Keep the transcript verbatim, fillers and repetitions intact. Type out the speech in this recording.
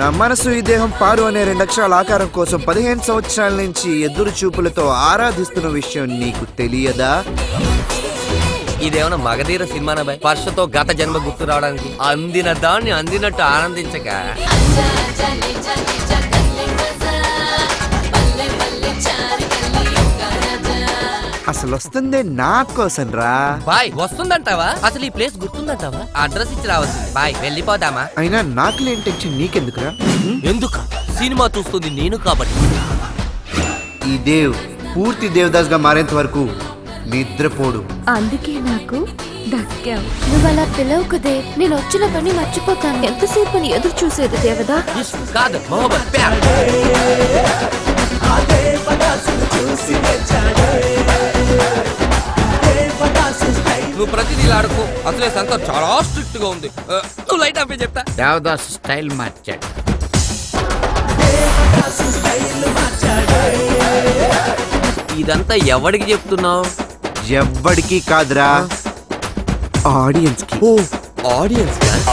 నా మనసు ఈ దేహం పారు అనే రెండు అక్షరాల ఆకారం కోసం పదిహేను సంవత్సరాల నుంచి ఎదురు చూపులతో ఆరాధిస్తున్న విషయం నీకు తెలియదా? ఇదేమన్నా మగధీర సినిమానా బాయ్? స్పర్శతో గత జన్మ గుర్తు రావడానికి అందిన దాన్ని అందినట్టు ఆనందించక అసలు వస్తుందే నా కోసం రా. బాయ్ వస్తుందంటావా? అసలు ఈ ప్లేస్ గుర్తుందంటావా? అడ్రస్ ఇచ్చి రావాల్సింది బాయ్, వెళ్ళిపోదామా? అయినా నాకు లేని టెన్షన్ నీకెందుకురా? ఎందుకు? సినిమా చూస్తుంది నేను కాబట్టి. ఈ దేవ్ పూర్తి దేవదాస్ గా మారేంత వరకు నిద్రపోడు. అందుకే నాకు దక్కావు. నువ్వు అలా పిలవకుదే, నేను వచ్చిన పని మర్చిపోతాను. ఎంతసేపు అని ఎదురు చూసేది దేవదా? కాదు మొహమ్మద్. నువ్వు ప్రతిదీ ఆడుకో. అసలే శంకర్ చాలా స్ట్రిక్ట్ గా ఉంది. నువ్వు లైట్ ఆపే చెప్తా. దేవదాస్ స్టైల్ మార్చాడు. ఇదంతా ఎవడికి చెప్తున్నావు? ఎవ్వడికి కాదురా, ఆడియన్స్ కి. ఓ ఆడియన్స్